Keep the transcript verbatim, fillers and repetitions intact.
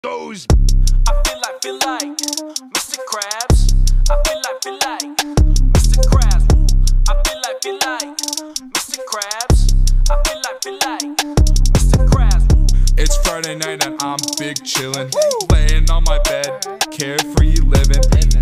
Those I feel like, feel like Mister Krabs. I feel like, feel like Mister Krabs. Woo. I feel like, feel like Mister Krabs. I feel like, feel like Mister Krabs. Woo. It's Friday night and I'm big chillin', laying on my bed, carefree living.